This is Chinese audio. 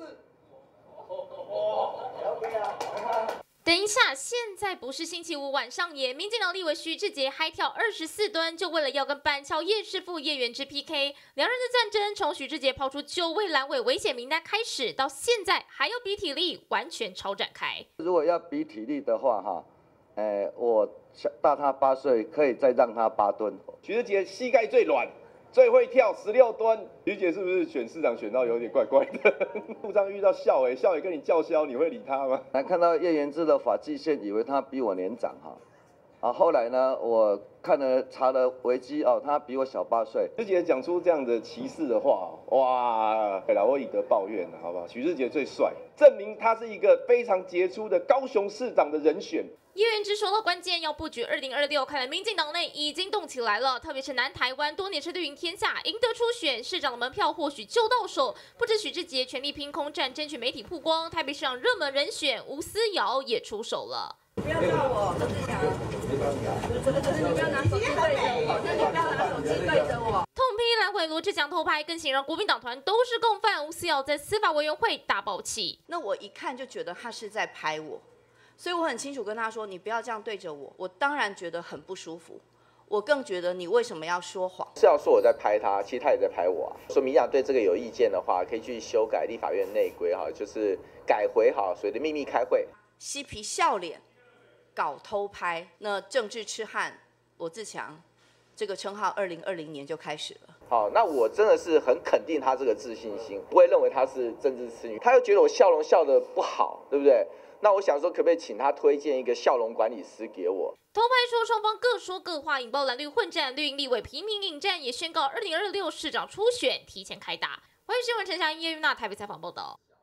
等一下，现在不是星期五晚上耶！民进党立委徐志杰嗨跳24吨，就为了要跟板桥叶师傅叶元之 PK。两人的战争从徐志杰抛出9位蓝委危险名单开始，到现在还要比体力，完全超展开。 如果要比体力的话，我大他8岁，可以再让他8吨。 徐志杰膝盖最软。最会跳16吨，徐姐是不是选市长选到有点怪怪的？路上遇到校委跟你叫嚣，你会理他吗？ 看到叶元之的发际线，以为他比我年长后来呢，我查了维基他比我小8岁。 徐姐讲出这样的歧视的话，哇，对了，我以德报怨了，好不好？徐志杰最帅，证明他是一个非常杰出的高雄市长的人选。 叶元之说到关键要布局2026，看来民进党内已经动起来了，特别是南台湾多年是绿营天下，赢得初选市长的门票或许就到手。不止许志杰全力拼空战，争取媒体曝光，台北市长热门人选吴思瑶也出手了。 不要叫我，罗志祥。你不要拿手机对着我，你不要拿手机对着我。 痛批蓝委罗志祥偷拍，更显然国民党团都是共犯。吴思瑶在司法委员会大爆气。 那我一看就觉得他是在拍我。所以我很清楚跟他说，你不要这样对着我，我当然觉得很不舒服，我更觉得你为什么要说谎？ 是要说我在拍他，其实他也在拍我说民进党对这个有意见的话，可以去修改立法院内规就是改回所谓的秘密开会。 嬉皮笑脸，搞偷拍，那政治痴汉罗志强这个称号2020年就开始了。 好，那我真的是很肯定他这个自信心，不会认为他是政治痴女，他又觉得我笑容笑得不好，对不对？那我想说，可不可以请他推荐一个笑容管理师给我？ 偷拍说双方各说各话，引爆蓝绿混战，绿营立委平民引战，也宣告2026市长初选提前开打。欢迎新闻陈霞、叶玉娜台北采访报道。